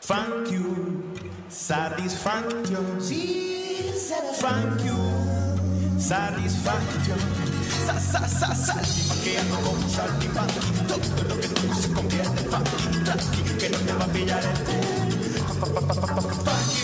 Thank you, satisfaction. Thank you, satisfaction. Que ando como un saltimbanqui. Todo lo que tú se convierte en funky, tranqui, que no te va a pillar el funky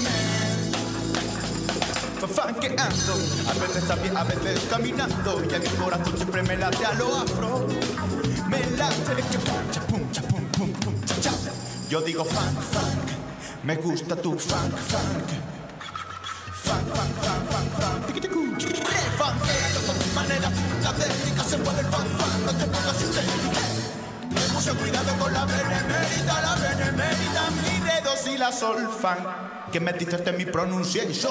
man. Funkeando, a veces a pie, a veces caminando, y a mi corazón siempre me late a lo afro. Me late que puncha, puncha, pum, pum, pum, cha, cha. Yo digo funk, funk, me gusta tu funk, funk. Funk, funk, funk, funk, funk. Tiquiticu. Funkeando con tu manera, la técnica se mueve el funk, funk. No te pongas histérica. Ten mucho cuidado con la benemérita, mi dedo si la sol, funk. Que me dices de mi pronunciation.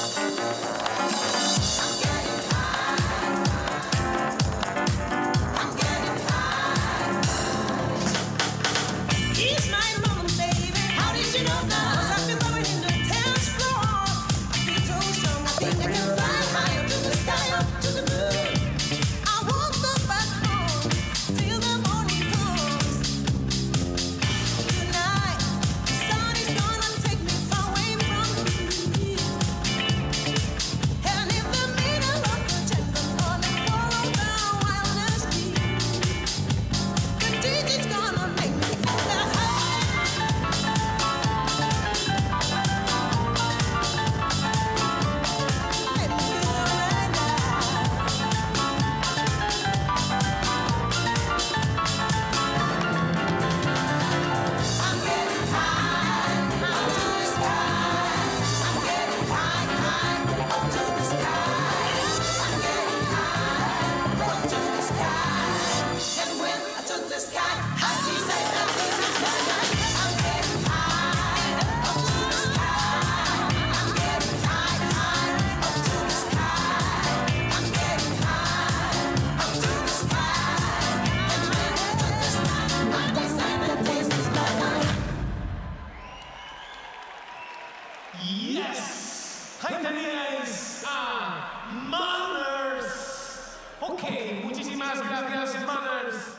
Yes! Ahí teníais a Manners. Ok, muchísimas gracias, Manners.